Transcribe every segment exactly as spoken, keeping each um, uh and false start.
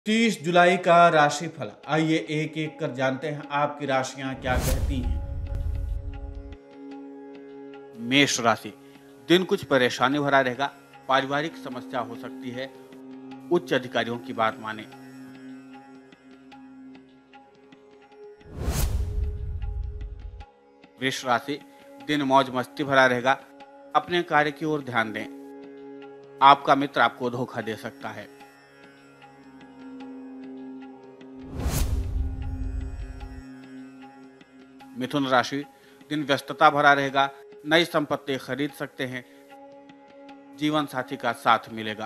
तीस जुलाई का राशिफल। आइए एक एक कर जानते हैं आपकी राशियां क्या कहती हैं। मेष राशि, दिन कुछ परेशानी भरा रहेगा। पारिवारिक समस्या हो सकती है, उच्च अधिकारियों की बात माने। वृष राशि, दिन मौज मस्ती भरा रहेगा। अपने कार्य की ओर ध्यान दें। आपका मित्र आपको धोखा दे सकता है। मिथुन राशि, दिन व्यस्तता भरा रहेगा। नई संपत्ति खरीद सकते हैं। जीवन साथी का साथ मिलेगा।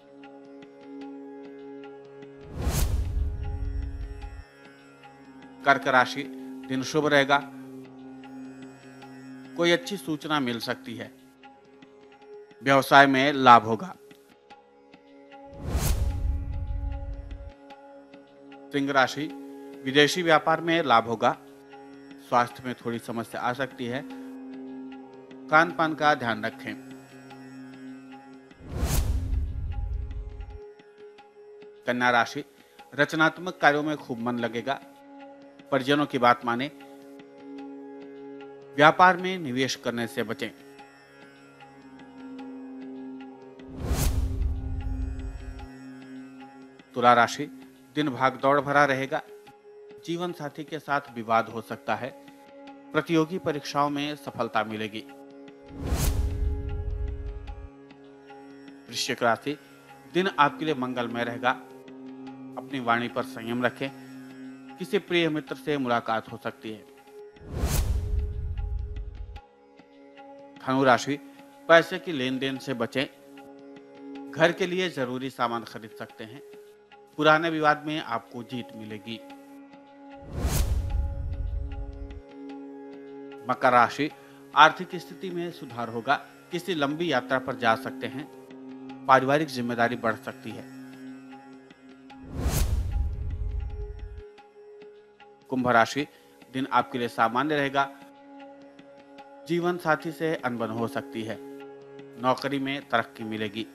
कर्क राशि, दिन शुभ रहेगा। कोई अच्छी सूचना मिल सकती है। व्यवसाय में लाभ होगा। सिंह राशि, विदेशी व्यापार में लाभ होगा। स्वास्थ्य में थोड़ी समस्या आ सकती है। खान पान का ध्यान रखें। कन्या राशि, रचनात्मक कार्यों में खूब मन लगेगा। परिजनों की बात माने। व्यापार में निवेश करने से बचें। तुला राशि, दिन भागदौड़ भरा रहेगा। जीवन साथी के साथ विवाद हो सकता है। प्रतियोगी परीक्षाओं में सफलता मिलेगी। वृश्चिक राशि, दिन आपके लिए मंगलमय रहेगा। अपनी वाणी पर संयम रखें। किसी प्रिय मित्र से मुलाकात हो सकती है। धनु राशि, पैसे की लेन देन से बचें। घर के लिए जरूरी सामान खरीद सकते हैं। पुराने विवाद में आपको जीत मिलेगी। मकर राशि, आर्थिक स्थिति में सुधार होगा। किसी लंबी यात्रा पर जा सकते हैं। पारिवारिक जिम्मेदारी बढ़ सकती है। कुंभ राशि, दिन आपके लिए सामान्य रहेगा। जीवन साथी से अनबन हो सकती है। नौकरी में तरक्की मिलेगी।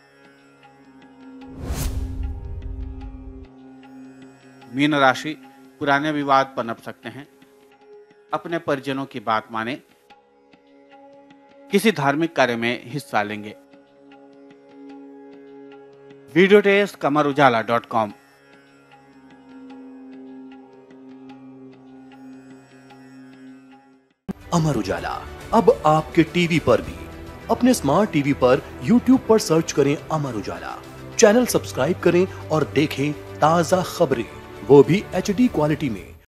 मीन राशि, पुराने विवाद पनप सकते हैं। अपने परिजनों की बात माने। किसी धार्मिक कार्य में हिस्सा लेंगे। वीडियो टेस्ट कमर उजाला डॉट कॉम। अमर उजाला अब आपके टीवी पर भी। अपने स्मार्ट टीवी पर यूट्यूब पर सर्च करें अमर उजाला, चैनल सब्सक्राइब करें और देखें ताजा खबरें, वो भी एच डी क्वालिटी में।